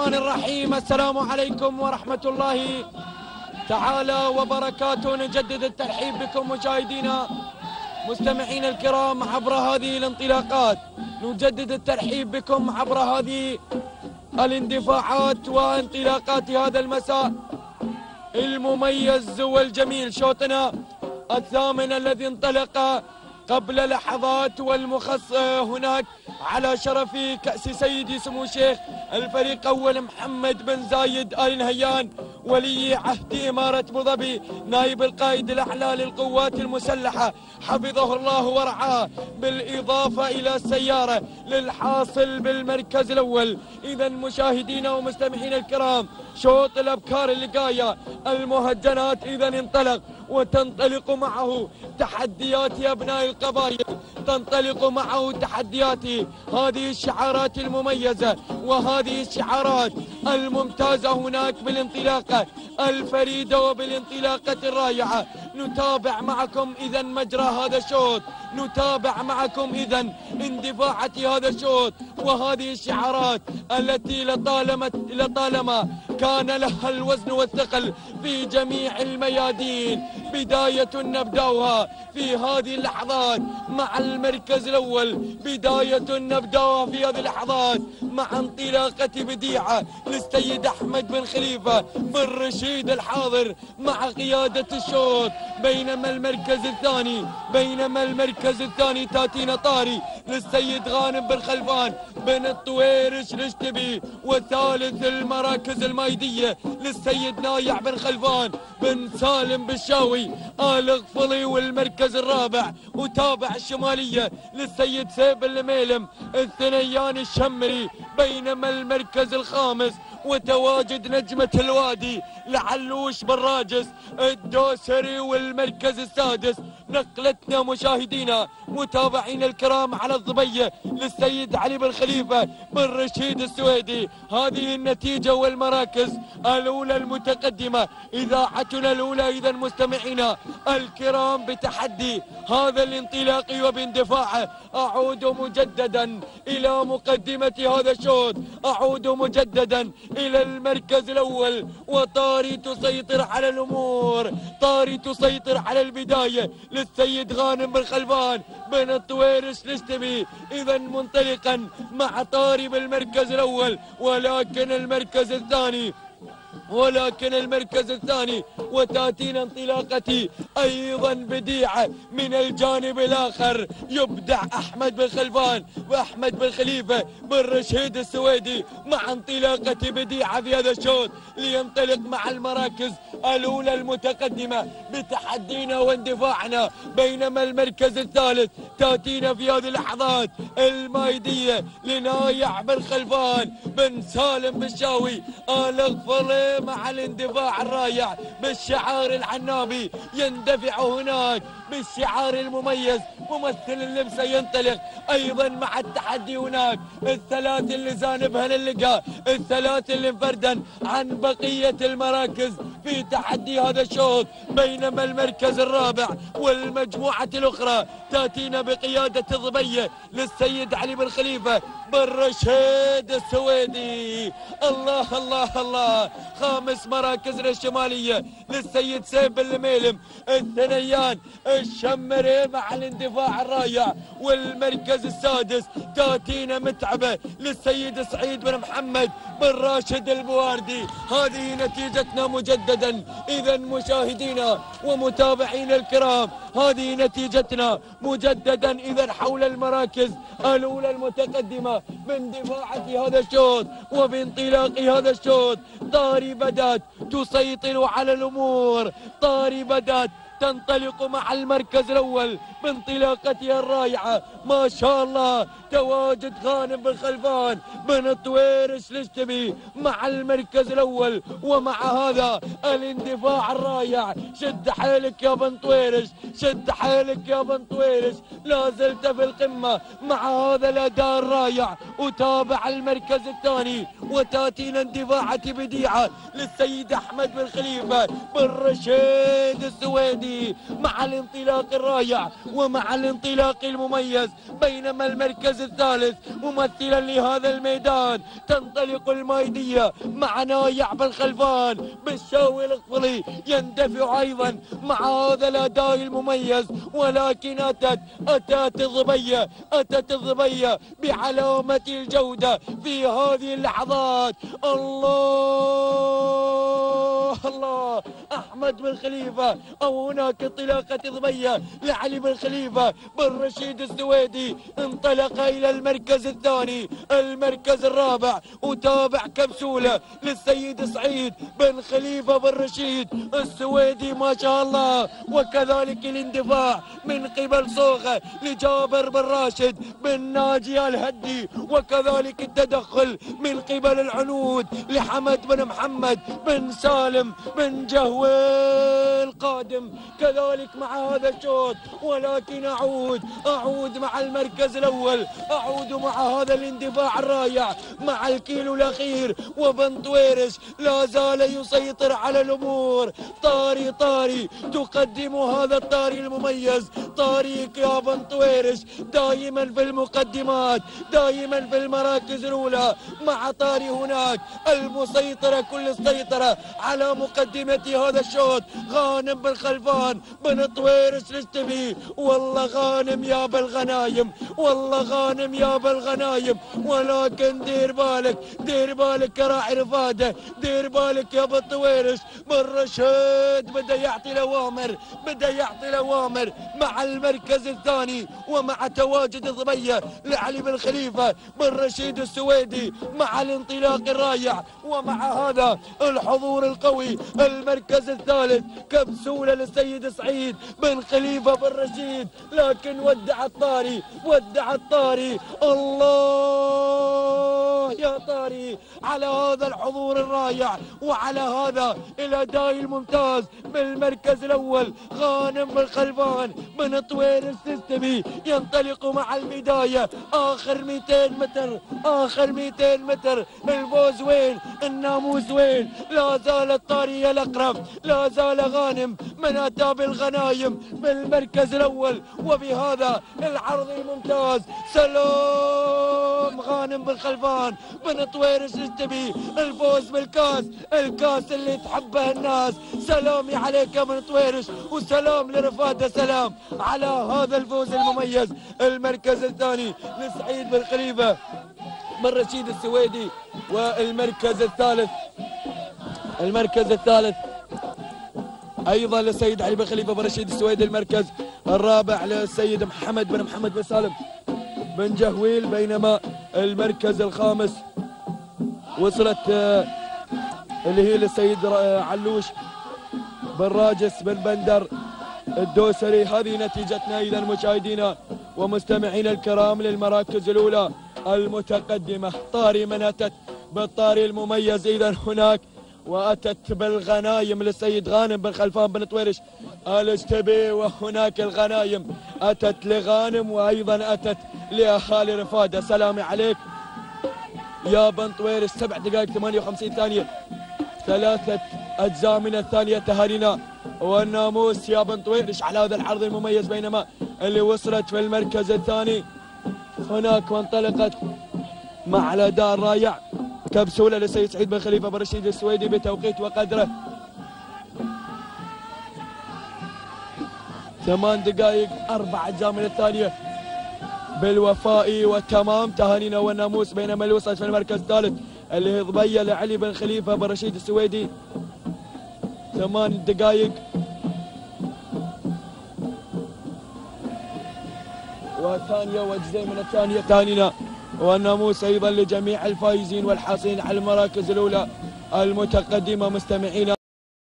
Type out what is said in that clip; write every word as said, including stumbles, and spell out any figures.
الرحمن الرحيم. السلام عليكم ورحمة الله تعالى وبركاته. نجدد الترحيب بكم مشاهدينا مستمعينا الكرام عبر هذه الانطلاقات، نجدد الترحيب بكم عبر هذه الاندفاعات وانطلاقات هذا المساء المميز والجميل. شوطنا الثامن الذي انطلق قبل لحظات والمخص هناك على شرف كأس سيدي سمو الشيخ الفريق أول محمد بن زايد آل نهيان ولي عهد إمارة أبو ظبي، نائب القائد الأعلى للقوات المسلحة حفظه الله ورعاه، بالإضافة إلى السيارة للحاصل بالمركز الأول. إذا مشاهدينا ومستمعينا الكرام، شوط الأبكار اللقاية المهجنات إذا انطلق، وتنطلق معه تحديات أبناء القبائل، تنطلق معه تحديات هذه الشعارات المميزة وهذه الشعارات الممتازة هناك بالانطلاقة الفريدة وبالانطلاقة الرائعة. نتابع معكم إذا مجرى هذا الشوط، نتابع معكم إذا اندفاعة هذا الشوط وهذه الشعارات التي لطالما لطالما كان لها الوزن والثقل في جميع الميادين. بداية نبدأها في هذه اللحظات مع المركز الأول، بداية نبدأها في هذه اللحظات مع انطلاقة بديعة للسيد أحمد بن خليفة بن رشيد الحاضر مع قيادة الشوط. بينما المركز الثاني بينما المركز الثاني تاتينا طاري للسيد غانم بن خلفان بن الطويرش الاشتبي، وثالث المراكز المايدية للسيد نايع بن خلفان بن سالم بالشاوي آل غفلي، والمركز الرابع وتابع الشمالية للسيد سيب الميلم الثنيان الشمري. بينما المركز الخامس وتواجد نجمة الوادي لعلوش بالراجس الدوسري، والمركز السادس نقلتنا مشاهدينا متابعينا الكرام على الضبية للسيد علي بن خليفة بن رشيد السويدي. هذه النتيجة والمراكز الأولى المتقدمة، إذاعتنا الأولى. إذا مستمعينا الكرام بتحدي هذا الانطلاق وباندفاعه، أعود مجددا إلى مقدمة هذا الشوط، أعود مجددا إلى المركز الأول، وطاري تسيطر على الأمور، طاري تسيطر على البداية للسيد غانم بن خلفان بن الطويرش الاشتبي. إذا منطلقا مع طاري بالمركز الأول، ولكن المركز الثاني ولكن المركز الثاني وتاتينا انطلاقتي ايضا بديعه من الجانب الاخر. يبدع احمد بن خلفان واحمد بن خليفه بن رشيد السويدي مع انطلاقه بديعه في هذا الشوط لينطلق مع المراكز الاولى المتقدمه بتحدينا واندفاعنا. بينما المركز الثالث تاتينا في هذه اللحظات المايديه لنايع بن خلفان بن سالم بالشاوي آل غفلي مع الاندفاع الرائع بالشعار العنابي، يندفع هناك بالشعار المميز. ممثل اللبسه ينطلق ايضا مع التحدي هناك، الثلاث اللي زانبها للقاء، الثلاث اللي انفردا عن بقيه المراكز في تحدي هذا الشوط. بينما المركز الرابع والمجموعه الاخرى تاتينا بقياده الضبيه للسيد علي بن خليفه بن رشيد السويدي. الله الله الله. خامس مراكزنا الشماليه للسيد سيف الميلم الثنيان الشمري مع الاندفاع الرائع، والمركز السادس تاتينا متعبه للسيد سعيد بن محمد بن راشد البواردي. هذه نتيجتنا مجددا. اذا مشاهدينا ومتابعينا الكرام، هذه نتيجتنا مجددا اذا حول المراكز الاولى المتقدمه باندفاعة هذا الشوط وبانطلاق هذا الشوط. طاري بدات تسيطر على الامور، طاري بدات تنطلق مع المركز الأول بانطلاقتها الرائعة. ما شاء الله تواجد غانم بن خلفان بن الطويرش الاشتبي مع المركز الأول، ومع هذا الاندفاع الرائع. شد حيلك يا بن طويرش، شد حيلك يا بن طويرش، لا زلت في القمة مع هذا الأداء الرائع. وتابع المركز الثاني وتاتينا اندفاعة بديعة للسيد أحمد بن خليفة بن رشيد السويدي السويدي مع الانطلاق الرائع ومع الانطلاق المميز. بينما المركز الثالث ممثلا لهذا الميدان تنطلق المايدية مع نايع بن خلفان بالشاوي القفلي يندفع أيضا مع هذا الأداء المميز. ولكن أتت أتت الظبية أتت الظبية بعلامة الجودة في هذه اللحظات. الله الله أحمد بن خليفة، أو هناك انطلاقة ظبية لعلي بن خليفة بن رشيد السويدي، انطلق إلى المركز الثاني المركز الرابع، وتابع كبسولة للسيد سعيد بن خليفة بن رشيد السويدي ما شاء الله. وكذلك الاندفاع من قبل صوغة لجابر بن راشد بن ناجي الهدي، وكذلك التدخل من قبل العنود لحمد بن محمد بن سالم بن جهويل قادم كذلك مع هذا الشوط. ولكن أعود أعود مع المركز الأول، أعود مع هذا الاندفاع الرائع مع الكيلو الأخير، وبن طويرش لا زال يسيطر على الأمور. طاري طاري تقدم هذا الطاري المميز، طاريك يا بن طويرش دائما في المقدمات، دائما في المراكز الأولى مع طاري هناك المسيطرة كل السيطرة على مقدمة هذا الشوط. غانم بن خلفان بن طويرش الاشتبي، والله غانم يا بالغنايم، والله غانم يا بالغنايم. ولكن دير بالك دير بالك يا راعي رفاده، دير بالك يا بن طويرش بن رشيد بدا يعطي الأوامر، بدا يعطي الأوامر مع المركز الثاني ومع تواجد الظبية لعلي بن خليفة بن رشيد السويدي مع الانطلاق الرائع ومع هذا الحضور القوي. المركز الثالث كبسولة للسيد سعيد بن خليفة بن رشيد، لكن ودع الطاري ودع الطاري. الله يا طاري على هذا الحضور الرائع وعلى هذا الأداء الممتاز بالمركز الأول. غانم بن خلفان بن طويرش السيستمي ينطلق مع البداية. آخر مئتين متر آخر مئتين متر، الفوز وين؟ الناموس وين؟ لا زال الطاري الأقرب، لا زال غانم من أتى بالغنايم بالمركز الأول وبهذا العرض الممتاز. سلام غانم بن خلفان بن طويرش السيستمي، الفوز بالكاس، الكاس اللي تحبه الناس. سلامي عليك يا بن طويرش، وسلام لرفاده، سلام على هذا الفوز المميز. المركز الثاني لسعيد بن خليفة بن رشيد السويدي، والمركز الثالث المركز الثالث ايضا للسيد علي بن خليفة بن رشيد السويدي. المركز الرابع للسيد محمد بن محمد بن سالم بن جهويل. بينما المركز الخامس وصلت اللي هي للسيد علوش بن راجس بن بندر الدوسري. هذه نتيجتنا اذا مشاهدينا ومستمعينا الكرام للمراكز الاولى المتقدمه. طاري من اتت بالطاري المميز اذا هناك، واتت بالغنايم للسيد غانم بن خلفان بن طويرش الاشتبي، وهناك الغنايم اتت لغانم وايضا اتت لاهالي رفاده. سلامي عليك يا بن طويرش. سبع دقائق ثمانية وخمسين ثانيه، ثلاثه اجزاء من الثانيه تهانينا والناموس يا بن طويرش على هذا العرض المميز. بينما اللي وصلت في المركز الثاني هناك وانطلقت مع الاداء الرائع كبسولة للسيد سعيد بن خليفة بن رشيد السويدي بتوقيت وقدره ثمان دقائق أربع أجزاء من الثانية بالوفاء والتمام. تهانينا والناموس. بينما اللي وصلت في المركز الثالث اللي هي ضبية لعلي بن خليفة بن رشيد السويدي ثمان دقائق وثانية وأجزاء من الثانية. تهانينا والناموس أيضا لجميع الفائزين والحاصلين على المراكز الأولى المتقدمة. مستمعينا